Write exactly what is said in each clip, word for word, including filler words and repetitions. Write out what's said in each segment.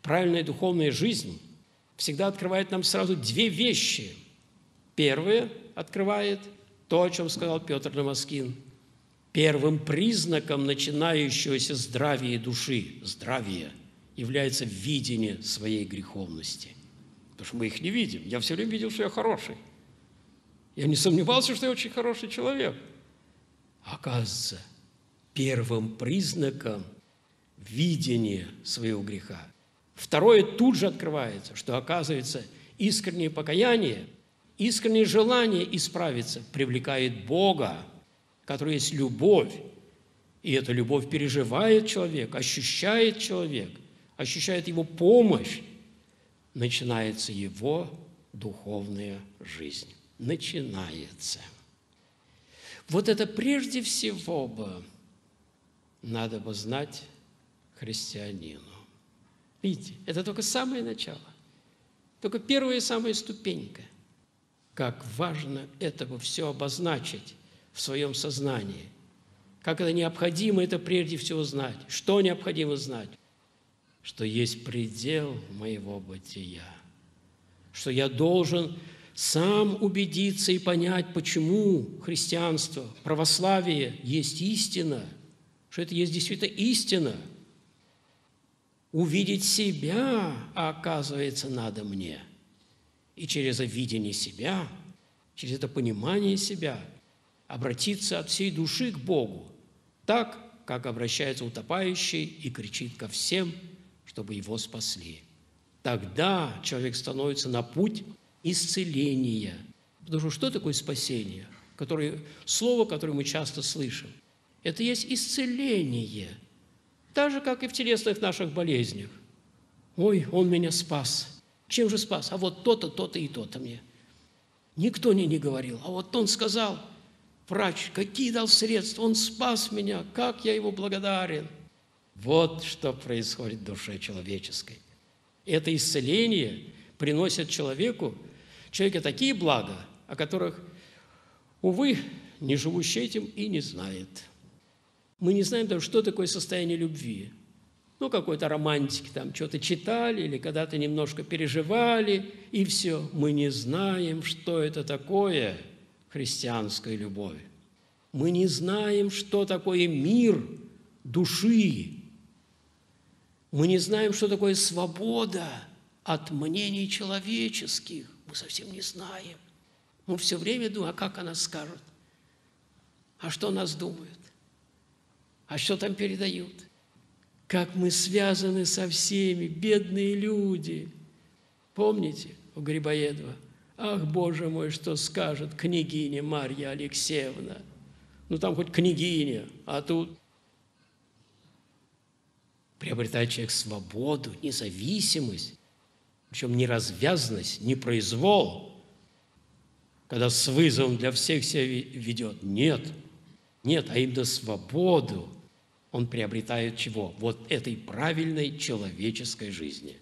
правильная духовная жизнь всегда открывает нам сразу две вещи. Первое открывает то, о чем сказал Петр Дамаскин. Первым признаком начинающегося здравия души, здравия, является видение своей греховности. Потому что мы их не видим. Я все время видел, что я хороший. Я не сомневался, что я очень хороший человек. Оказывается, первым признаком видения своего греха. Второе тут же открывается, что, оказывается, искреннее покаяние, искреннее желание исправиться привлекает Бога, который есть любовь. И эта любовь переживает человек, ощущает человек, ощущает его помощь. Начинается его духовная жизнь. Начинается. Вот это прежде всего бы надо бы знать христианину. Видите, это только самое начало, только первая самая ступенька. Как важно этого все обозначить в своем сознании. Как это необходимо это прежде всего знать. Что необходимо знать? Что есть предел моего бытия. Что я должен сам убедиться и понять, почему христианство, православие есть истина, что это есть действительно истина. Увидеть себя, оказывается, надо мне. И через это видение себя, через это понимание себя обратиться от всей души к Богу, так, как обращается утопающий и кричит ко всем, чтобы его спасли. Тогда человек становится на путь исцеления. Потому что что такое спасение? Которое, слово, которое мы часто слышим. Это есть исцеление. Так же, как и в телесных наших болезнях. Ой, он меня спас. Чем же спас? А вот то-то, то-то и то-то мне. Никто мне не говорил. А вот он сказал, врач, какие дал средства, он спас меня, как я ему благодарен. Вот что происходит в душе человеческой. Это исцеление приносит человеку, человеку такие блага, о которых, увы, не живущий этим и не знает. Мы не знаем даже, что такое состояние любви. Ну, какой-то романтики, там что-то читали или когда-то немножко переживали, и все. Мы не знаем, что это такое христианская любовь. Мы не знаем, что такое мир души. Мы не знаем, что такое свобода от мнений человеческих. Мы совсем не знаем. Мы все время думаем, а как она скажет? А что нас думают? А что там передают? Как мы связаны со всеми, бедные люди. Помните у Грибоедова? Ах, Боже мой, что скажет княгиня Марья Алексеевна? Ну, там хоть княгиня, а тут приобретает человек свободу, независимость, причем не развязность, не произвол, когда с вызовом для всех себя ведет. Нет, нет, а именно свободу он приобретает чего? Вот этой правильной человеческой жизни.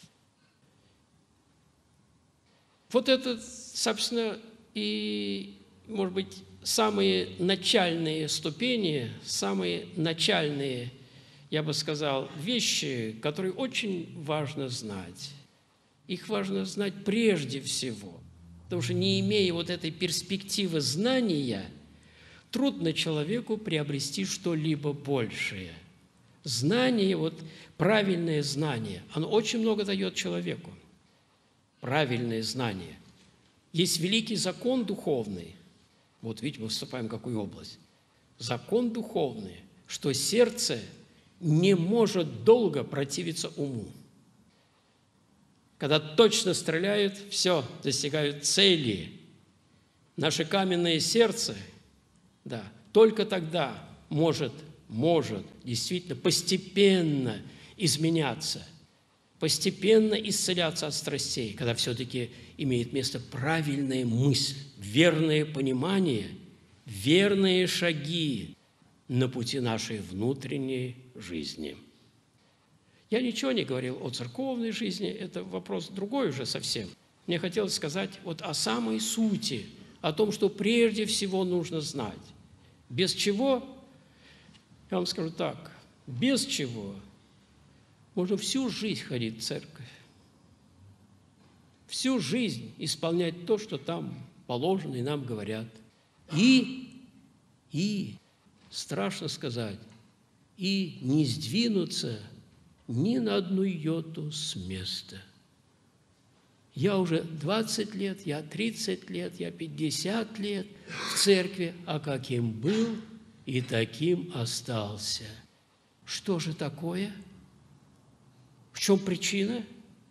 Вот это, собственно, и, может быть, самые начальные ступени, самые начальные, я бы сказал, вещи, которые очень важно знать. Их важно знать прежде всего, потому что, не имея вот этой перспективы знания, трудно человеку приобрести что-либо большее. Знание, вот правильное знание, оно очень много дает человеку. Правильное знание. Есть великий закон духовный. Вот видите, мы вступаем в какую область. Закон духовный, что сердце не может долго противиться уму. Когда точно стреляют, все, достигают цели. Наше каменное сердце, да, только тогда может, может действительно постепенно изменяться, постепенно исцеляться от страстей, когда все-таки имеет место правильная мысль, верное понимание, верные шаги на пути нашей внутренней жизни. Я ничего не говорил о церковной жизни, это вопрос другой уже совсем. Мне хотелось сказать вот о самой сути, о том, что прежде всего нужно знать. Без чего, я вам скажу так, без чего Можно всю жизнь ходить в церковь, всю жизнь исполнять то, что там положено и нам говорят. И, и, страшно сказать, и не сдвинуться ни на одну йоту с места. Я уже двадцать лет, я тридцать лет, я пятьдесят лет в церкви, а каким был, и таким остался. Что же такое? В чем причина?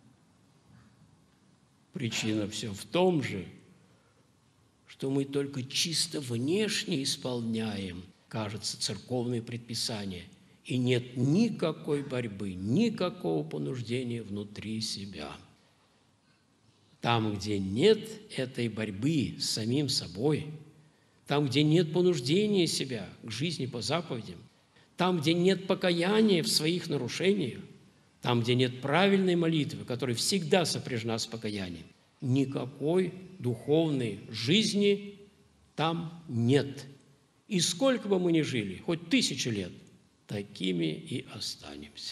Причина все в том же, что мы только чисто внешне исполняем, кажется, церковные предписания, и нет никакой борьбы, никакого понуждения внутри себя. Там, где нет этой борьбы с самим собой, там, где нет понуждения себя к жизни по заповедям, там, где нет покаяния в своих нарушениях, там, где нет правильной молитвы, которая всегда сопряжена с покаянием, никакой духовной жизни там нет. И сколько бы мы ни жили, хоть тысячу лет, такими и останемся.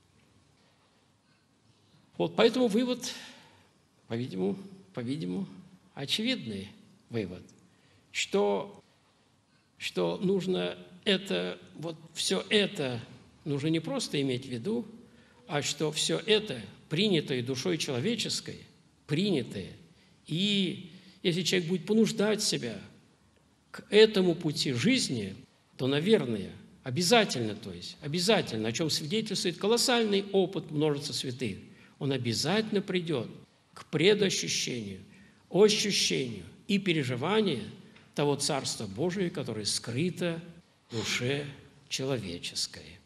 Вот поэтому вывод, по-видимому, по-видимому, очевидный вывод, что, что нужно это, вот все это нужно не просто иметь в виду, а что все это принятое душой человеческой, принятое, и если человек будет понуждать себя к этому пути жизни, то, наверное, обязательно, то есть обязательно, о чем свидетельствует колоссальный опыт множества святых, он обязательно придет к предощущению, ощущению и переживанию того Царства Божия, которое скрыто в душе человеческой.